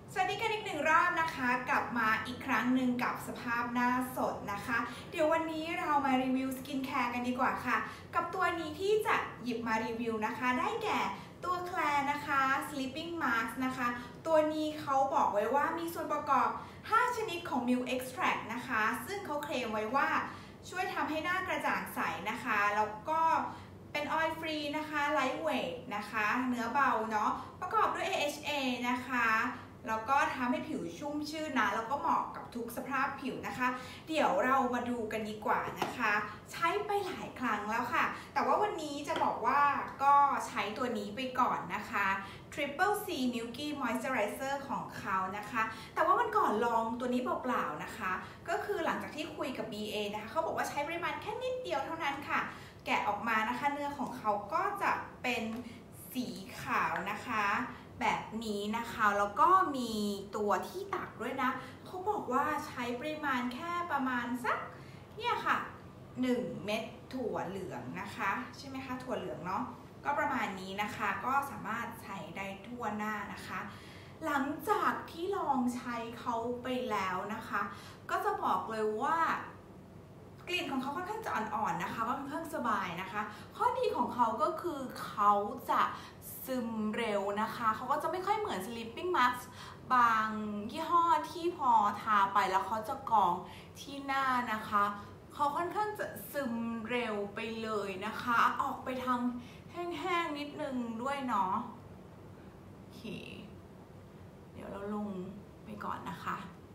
สวัสดีกันอีกหนึ่งรอบนะคะกลับมาอีกครั้งหนึ่งกับสภาพหน้าสดนะคะเดี๋ยววันนี้เรามารีวิวสกินแคร์กันดีกว่าค่ะกับตัวนี้ที่จะหยิบมารีวิวนะคะได้แก่ตัวแคลร์นะคะ Sleeping Mask นะคะตัวนี้เขาบอกไว้ว่ามีส่วนประกอบ5ชนิดของ Milk Extract นะคะซึ่งเขาเคลมไว้ว่าช่วยทำให้หน้ากระจ่างใสนะคะแล้วก็เป็นออยล์ฟรีนะคะไลท์เวทนะคะเนื้อเบาเนาะประกอบด้วย AHA นะคะแล้วก็ทำให้ผิวชุ่มชื่นนะแล้วก็เหมาะกับทุกสภาพผิวนะคะเดี๋ยวเรามาดูกันดีกว่านะคะใช้ไปหลายครั้งแล้วค่ะแต่ว่าวันนี้จะบอกว่าก็ใช้ตัวนี้ไปก่อนนะคะ Triple C Milky Moisturizer ของเขานะคะแต่ว่าวันก่อนลองตัวนี้เปล่าๆนะคะก็คือหลังจากที่คุยกับ BA นะคะเขาบอกว่าใช้ปริมาณแค่นิดเดียวเท่านั้นค่ะแกะออกมานะคะเนื้อของเขาก็จะเป็นสีขาวนะคะแบบนี้นะคะแล้วก็มีตัวที่ตักด้วยนะเขาบอกว่าใช้ปริมาณแค่ประมาณสักเนี่ยค่ะ1 เม็ดถั่วเหลืองนะคะใช่ไหมคะถั่วเหลืองเนาะก็ประมาณนี้นะคะก็สามารถใช้ได้ทั่วหน้านะคะหลังจากที่ลองใช้เขาไปแล้วนะคะก็จะบอกเลยว่ากลิ่นของเขาค่อนข้างจะอ่อนๆนะคะก็ค่อนข้างสบายนะคะข้อดีของเขาก็คือเขาจะซึมเร็วนะคะเขาก็จะไม่ค่อยเหมือน Sleeping Mask บางยี่ห้อที่พอทาไปแล้วเขาจะกองที่หน้านะคะเขาค่อนข้างจะซึมเร็วไปเลยนะคะออกไปทางแห้งๆนิดนึงด้วยเนาะโอเคเดี๋ยวเราลงไปก่อนนะคะ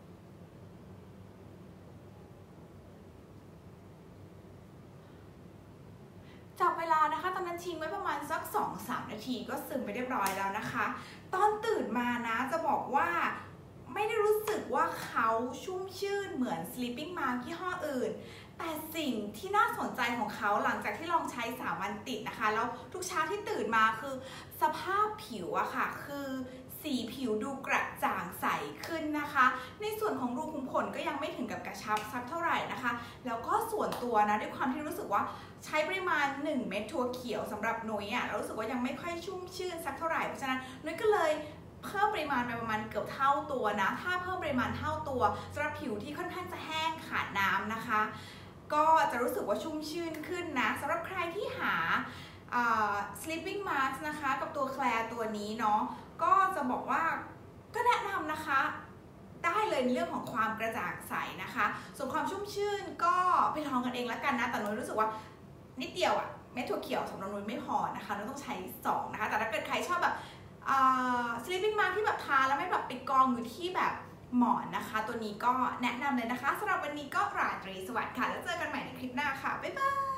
จับเวลานะคะตอนนั้นทิ้งไว้ประมาณสัก 2-3 นาทีก็ซึมไปเรียบร้อยแล้วนะคะตอนตื่นมานะจะบอกว่าไม่ได้รู้สึกว่าเขาชุ่มชื่นเหมือน Sleeping Mask ยี่ห้ออื่นแต่สิ่งที่น่าสนใจของเขาหลังจากที่ลองใช้3 วันติดนะคะแล้วทุกเช้าที่ตื่นมาคือสภาพผิวอะค่ะคือสีผิวดูกระจ่างใสขึ้นนะคะในส่วนของรูขุมขนก็ยังไม่ถึงกับกระชับสักเท่าไหร่นะคะแล้วก็ส่วนตัวนะด้วยความที่รู้สึกว่าใช้ปริมาณ1 เม็ดถั่วเขียวสำหรับนุ้ยอะเรารู้สึกว่ายังไม่ค่อยชุ่มชื่นสักเท่าไหร่เพราะฉะนั้นนุ้ยก็เลยเพิ่มปริมาณไปประมาณเกือบเท่าตัวนะถ้าเพิ่มปริมาณเท่าตัวสำหรับผิวที่ค่อนข้างจะแห้งขาดน้ำนะคะก็จะรู้สึกว่าชุ่มชื่นขึ้นนะสำหรับใครที่หาsleeping mask นะคะกับตัวแคลร์ตัวนี้เนาะก็จะบอกว่าก็แนะนำนะคะได้เลยในเรื่องของความกระจ่างใสนะคะส่วนความชุ่มชื่นก็ไปลองกันเองแล้วกันนะแต่นุ้ยรู้สึกว่านิดเดียวอะเม็ดถั่วเขียวสำหรับนุ้ยไม่พอนะคะนุ้ยต้องใช้2นะคะแต่ถ้าเกิดใครชอบแบบsleeping mask ที่แบบทาแล้วไม่แบบไปกองอยู่ที่แบบหมอนนะคะตัวนี้ก็แนะนำเลยนะคะสำหรับวันนี้ก็ราตรีสวัสดิ์ค่ะแล้วเจอกันใหม่ในคลิปหน้าค่ะบ๊ายบาย